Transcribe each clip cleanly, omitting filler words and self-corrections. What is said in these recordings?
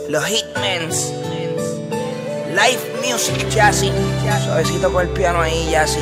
Los Hitmans, Live Music, Jazzy. Suavecito por el piano ahí, Jazzy.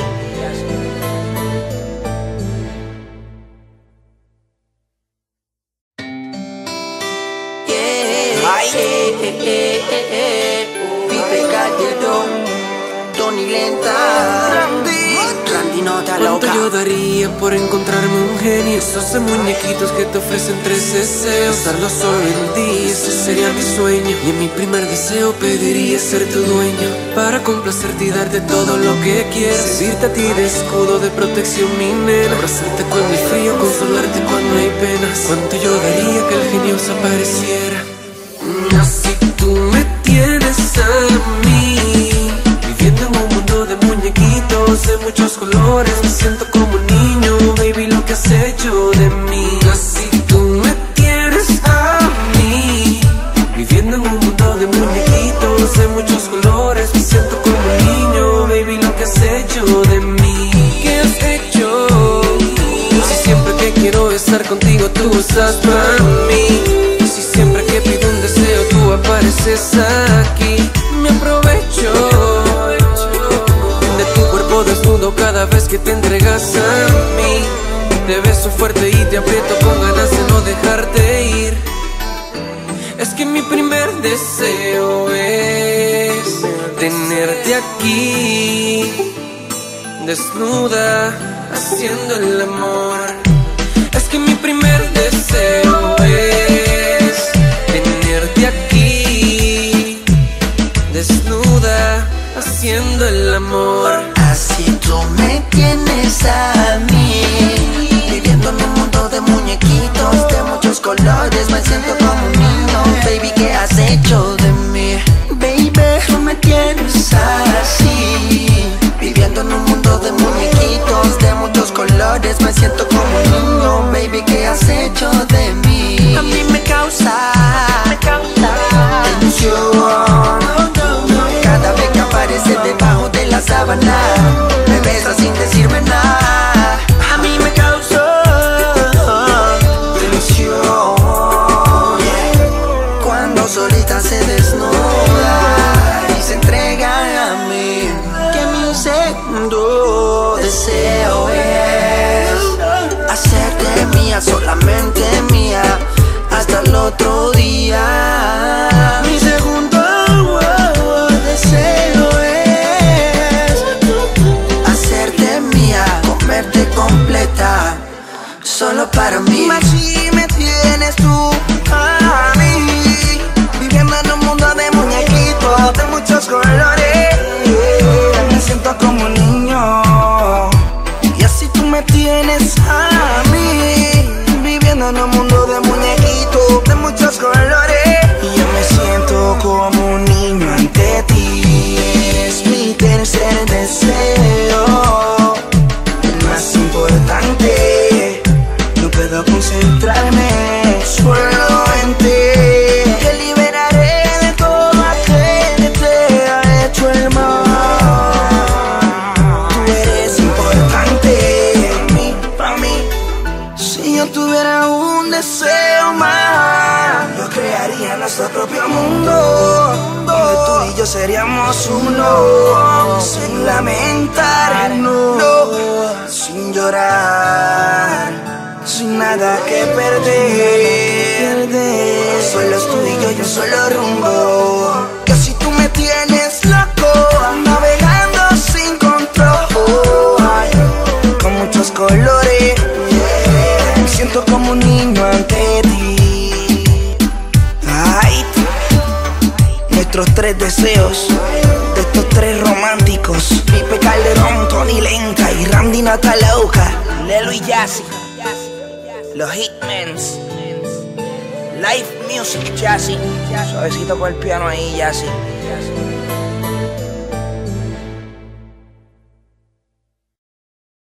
Pipe Calderón, Tony Lenta, Randy Nota Loca. ¿Cuánto yo daría por encontrarme un genio? Esos de muñequitos que te ofrecen 3 deseos. Darlo solo en ti, ese sería mi sueño. Y en mi primer deseo pediría ser tu dueño, para complacerte y darte todo lo que quieras. Servirte a ti de escudo, de protección, mi nena. Abrazarte cuando hay frío, consolarte cuando hay penas. ¿Cuánto yo daría que el genio se apareciera? Así tú me tienes a mí, viviendo en un mundo de muñequitos de muchos colores. Me siento como un niño, baby, lo que has hecho de mí. Así tú me tienes a mí, viviendo en un mundo de muñequitos de muchos colores. Me siento como un niño, baby, lo que has hecho de mí. ¿Qué has hecho? Si siempre que quiero estar contigo tú estás para mí. Si siempre que pido un deseo tú apareces aquí, me aprovecho de tu cuerpo desnudo cada vez que te entregas a mí. Te beso fuerte y te aprieto con ganas de no dejarte ir. Es que mi primer deseo es tenerte aquí, desnuda, haciendo el amor. Es que mi primer deseo es tenerte aquí, desnuda, haciendo el amor. Así tú me tienes a mí, viviendo en un mundo de muñequitos de muchos colores. Me siento como un niño, baby, ¿qué has hecho de mí? Baby, tú me tienes así, viviendo en un mundo de muñequitos de muchos colores. Me siento como un niño, baby, ¿qué has hecho de mí? A mí me causa ilusión cada vez que apareces debajo de la sábana. Me besas sin decirme nada. A mí me causó ilusión cuando solita se desnuda y se entrega a mí. Que mi segundo deseo es hacerte mía, solamente mía, hasta el otro día. Mi segundo deseo es hacerte mía, comerte completa, solo para mí. Así me tienes tú a mí, viviendo en un mundo de muñequitos de muchos colores. Me siento como un niño, y así tú me tienes a mí, viviendo en un mundo de muñequitos de muchos colores. Y yo me siento como un niño ante ti. Es mi tercer deseo, el más importante. No puedo concentrarme solo en ti. Te liberaré de todo aquel que te ha hecho el mal. Tú eres importante para mí. Si yo tuviera un deseo más, yo crearía nuestro propio mundo, donde tú y yo seríamos uno, sin lamentarnos, sin llorar, sin nada que perder. Solo es tú y yo un solo rumbo. Que si tú me tienes loco, navegando sin control, con muchos colores. Me siento como un niño ante ti. Ay, nuestros 3 deseos, de estos 3 románticos: Pipe Calderón, Tony Lenta y Randy Nota Loca. Lelo y Jazzy. Los Hitmans, Live Music, Jazzy. Suavecito por el piano ahí, Jazzy.